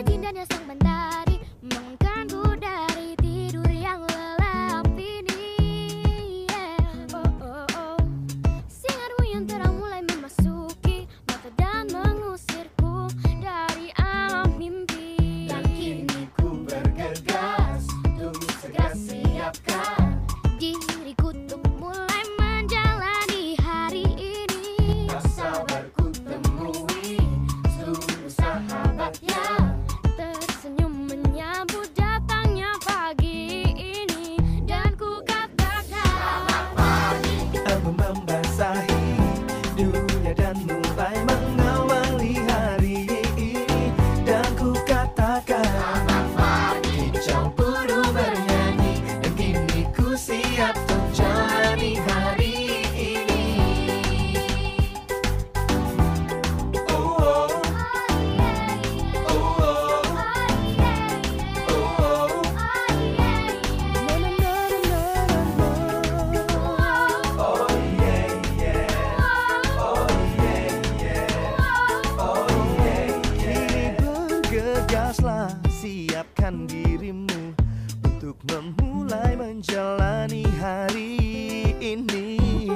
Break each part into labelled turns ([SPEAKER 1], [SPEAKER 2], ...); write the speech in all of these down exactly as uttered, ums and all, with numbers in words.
[SPEAKER 1] indahnya sang mentari membangunkanku dari tidur yang lelap ini. Yeah. Oh, oh, oh. Sinarmu yang terang mulai memasuki mata dan mengusirku dari alam mimpi.
[SPEAKER 2] Dan kini ku bergegas untuk segera siapkan
[SPEAKER 1] diriku untuk mulai menjalani hari ini.
[SPEAKER 2] tak sabar ku temui seluruh sahabat yang
[SPEAKER 1] Tersenyum menyambut datangnya pagi ini. Dan ku katakan
[SPEAKER 3] Aku membasahi dunia dan mulai mengawali hari ini. Dan ku katakan
[SPEAKER 2] hijau burung bernyanyi, dan kini ku siap untuk jalani hari ini. Oh, oh, oh, oh, oh, oh. Oh yeah, yeah. Oh yeah, yeah. Oh yeah, yeah.
[SPEAKER 3] bergegaslah, siapkan dirimu untuk memulai menjalani hari ini.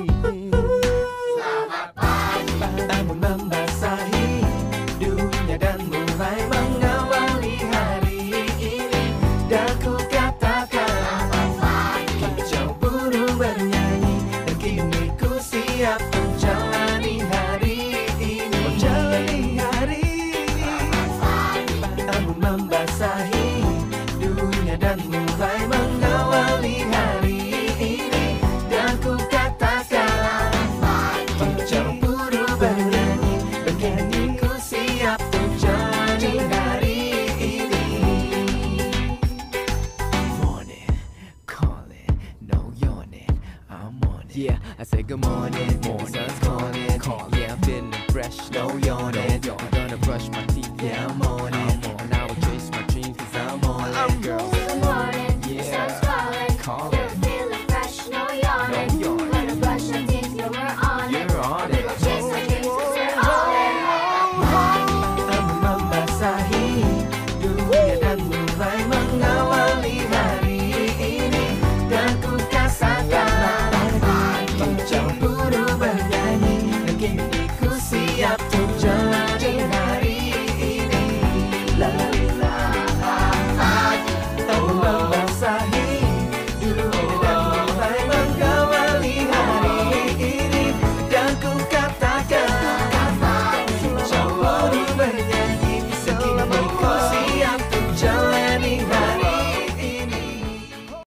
[SPEAKER 3] Aku membasahi dunia dan mulai mengawali hari ini. Dan ku katakan hijau burung bernyanyi, dan kini ku siap menjalani hari ini. Menjalani hari ini. Aku membasahi dunia dan mulai mengawali hari ini. Dan ku katakan hijau burung bernyanyi, dan kini ku siap untuk jalani hari ini.
[SPEAKER 4] Morning, calling, no yawning, I'm on it. Yeah, I say good morning, morning, sun's calling, calling. Yeah, I'm feeling fresh, no yawning. I'm gonna brush my teeth, yeah, I'm on it. And I will chase my dreams, cause I'm on it, girl.
[SPEAKER 1] Good morning, the
[SPEAKER 4] Yeah.
[SPEAKER 1] sun's calling.
[SPEAKER 4] Calling.
[SPEAKER 1] You're feeling fresh, no yawning.
[SPEAKER 4] No yawning.
[SPEAKER 1] Wanna brush your teeth, yeah, we're on it.
[SPEAKER 4] You're on it.
[SPEAKER 1] We'll chase our dreams, cause we're on it.
[SPEAKER 3] Aku membasahi dunia dan mulai mengawali hari ini. Dan ku katakan hijau burung bernyanyi, dan kini ku siap untuk jalan.